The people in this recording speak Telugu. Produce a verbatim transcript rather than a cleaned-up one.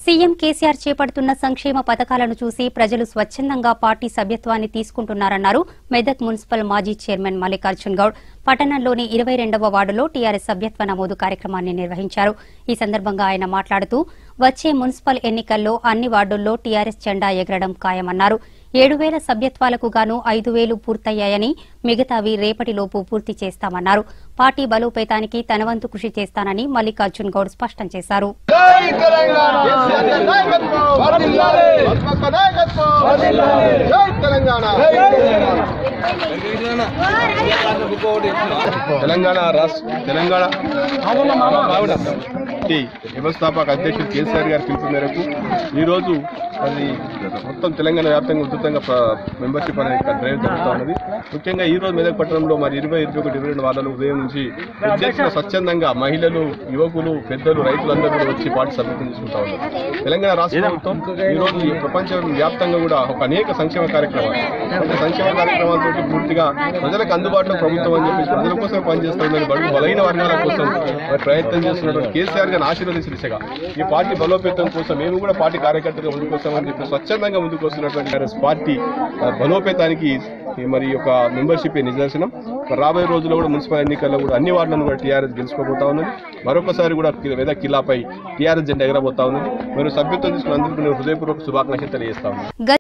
సీఎం కేసీఆర్ చేపడుతున్న సంక్షేమ పథకాలను చూసి ప్రజలు స్వచ్ఛందంగా పార్టీ సభ్యత్వాన్ని తీసుకుంటున్నారన్నారు మెదక్ మున్సిపల్ మాజీ చైర్మన్ మల్లికార్జున్ గౌడ్. పట్టణంలోని ఇరవై రెండవ వార్డులో టీఆర్ఎస్ సభ్యత్వ నమోదు కార్యక్రమాన్ని నిర్వహించారు. ఈ సందర్భంగా ఆయన మాట్లాడుతూ వచ్చే మున్సిపల్ ఎన్నికల్లో అన్ని వార్డుల్లో టీఆర్ఎస్ జెండా ఎగరడం ఖాయమన్నారు. ఏడు వేల సభ్యత్వాలకు గాను ఐదు వేలు పూర్తయ్యాయని, మిగతావి రేపటిలోపు పూర్తి చేస్తామన్నారు. పార్టీ బలోపేతానికి తన వంతు కృషి చేస్తానని మల్లికార్జున్ గౌడ్ స్పష్టం చేశారు. తెలంగాణ రాష్ట్ర తెలంగాణ వ్యవస్థాపక అధ్యక్షుడు కేసీఆర్ గారి పిలుపు మేరకు ఈరోజు అది మొత్తం తెలంగాణ వ్యాప్తంగా ఉధృతంగా మెంబర్షిప్ అనేది డ్రైవ్ జరుగుతూ ఉన్నది. ముఖ్యంగా ఈ రోజు మెదక్ పట్టణంలో మరి ఇరవై ఇరవై ఒకటి ఇరవై రెండు వార్డులు ఉదయం నుంచి ప్రత్యేకంగా స్వచ్ఛందంగా మహిళలు, యువకులు, పెద్దలు, రైతులందరూ కూడా వచ్చి పార్టీ సభ్యత్వం తీసుకుంటా ఉన్నారు. తెలంగాణ రాష్ట్ర ప్రభుత్వం ఈరోజు ఈ ప్రపంచ వ్యాప్తంగా కూడా ఒక అనేక సంక్షేమ కార్యక్రమాలు సంక్షేమ కార్యక్రమాలతో పూర్తిగా ప్రజలకు అందుబాటులో ప్రభుత్వం అని చెప్పి ప్రజల కోసం పనిచేస్తుందని బడుగు బలైన వర్గాల కోసం ప్రయత్నం చేస్తున్నటువంటి కేసీఆర్ గారిని ఆశీర్వదించిన దిశగా ఈ పార్టీ బలోపేతం కోసం మేము కూడా పార్టీ కార్యకర్తగా ముందుకు వస్తామని చెప్పి స్వచ్ఛందంగా ముందుకు వస్తున్నటువంటి పార్టీ బలోపేతానికి మరి యొక్క మెంబర్షిప్ నిదర్శనం. రాబోయే రోజుల్లో కూడా మున్సిపల్ ఎన్నికల్లో కూడా అన్ని వార్డులను కూడా టీఆర్ఎస్ గెలుచుకోబోతా ఉన్నది. మరొకసారి కూడా మెదక్ కిల్లాపై టీఆర్ఎస్ జెండా ఎగరబోతా ఉన్నది. మీరు సభ్యత్వం తీసుకున్నందుకు నేను హృదయపూర్వక శుభాకాంక్షలు తెలియజేస్తా ఉన్నాను.